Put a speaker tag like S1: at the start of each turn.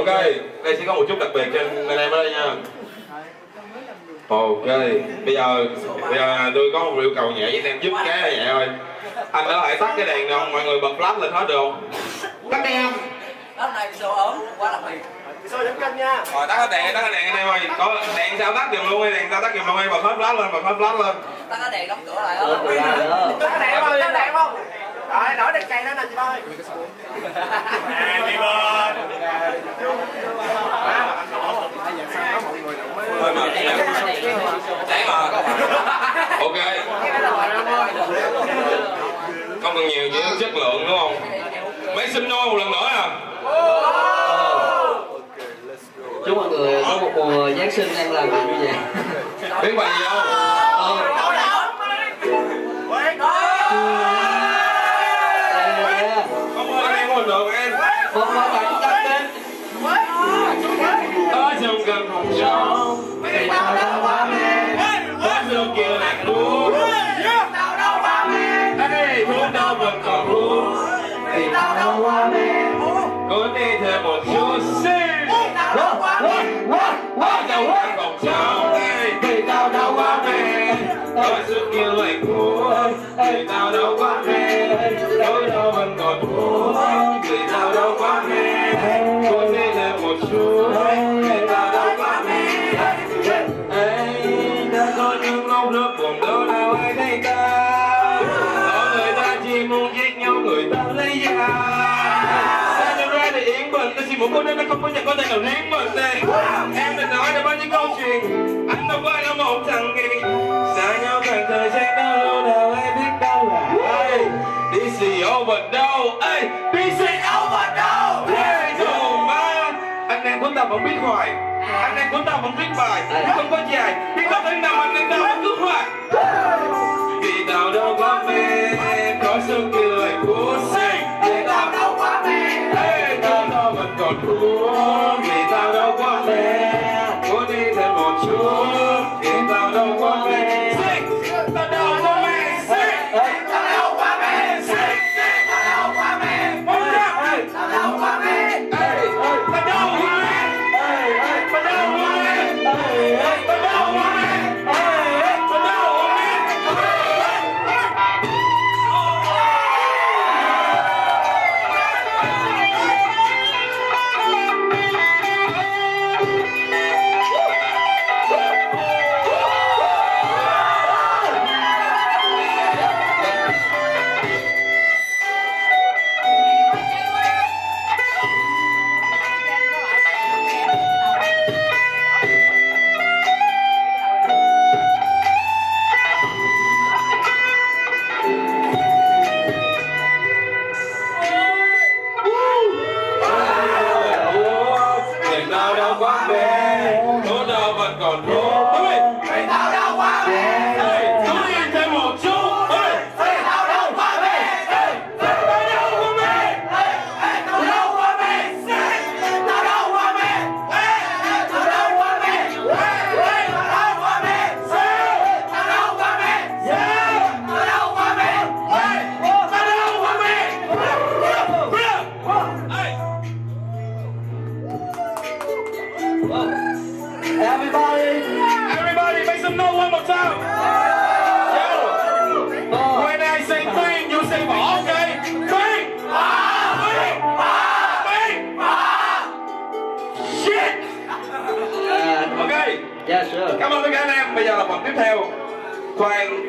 S1: đây sẽ có một chút đặc biệt cho anh em ở đây nha. Ok, bây giờ tôi có một yêu cầu nhẹ với anh em giúp cái này nhẹ thôi. Anh có thể tắt cái đèn được không? Mọi người bật flash lên hết được không? Tắt đèn không?
S2: Đó này số ốm quá đặc biệt.
S3: Số giảm cân nha.
S1: Rồi tắt cái đèn anh em ơi. Có đèn sao tắt giùm luôn, đèn sao tắt giùm luôn, bật hết flash lên, bật hết flash lên.
S2: Tắt cái đèn đóng cửa lại đó.
S3: Tắt cái đèn không? Tắt đèn không? Rồi đổi đèn cày lên nè chị ơi. Happy birthday.
S1: Ok. Không cần nhiều, chỉ chất lượng đúng không? Mấy sinh nôi một lần nữa à?
S4: Chúc mọi người có một mùa Giáng sinh an lành và vui vẻ.
S1: Biết bài gì không? Không ơi, em không được em.
S4: Không có cảnh chắc đến.
S1: Ở trong căn phòng trống, vì tao đâu quá mê. Có xưa kia lạc đuối. Tao đâu quá mê. Ê, thuốc đâu vẫn còn hút. Vì tao đâu quá mê. Cố đi thêm một chút xíu. Tao đâu quá mê. Ở trong căn phòng trống, vì tao đâu quá mê. Có xưa kia lạc đuối. Vì tao đâu quá mê. Lối đâu vẫn còn hút. Vì tao đâu quá mê. Cố đi thêm một chút. Vì tao đâu quá mê. Đã có những lúc nước buồn đâu nào ai thấy ta. Có người ta chỉ muốn giết nhau, người ta lấy da. Sao cho ra để yên bình, ta chỉ muốn cô đơn nó không có nhận có tay nào riêng mình đây. Em đừng nói đã bao nhiêu câu chuyện, anh đâu phải là một thằng kỳ. Xa nhau khoảng thời gian đâu lâu nào ai biết đâu là ai. DC over đâu, DC over đâu. Đồ ma, anh em của ta vẫn biết hoài. Anh em của ta vẫn viết bài, không có dài. Biết có thể nào anh em đâu vẫn cứ hoài. Vì tao đâu quá mê, có sự kia lời của sinh. Vì tao đâu quá mê, tao đâu vẫn còn thua. Vì tao đâu quá mê, muốn đi thêm một chút. Vì tao đâu quá mê, tao đâu quá mê, tao đâu quá mê, tao đâu quá mê, tao đâu quá mê, tao đâu quá mê. Còn luôn vì tao đâu quá mê, cứ đi thêm một chút. Vì tao đâu quá mê, tao đâu quá mê, tao đâu quá mê, tao đâu quá mê, tao đâu quá mê, tao đâu quá mê, tao đâu quá mê, tao đâu quá mê, tao đâu quá mê. Everybody make some noise one more time. Yo. When I say three, you say four, okay? Three. Shit. Okay.
S4: Yeah, sure.
S1: Cảm ơn tất cả anh em. Bây giờ là phần tiếp theo. Khoan.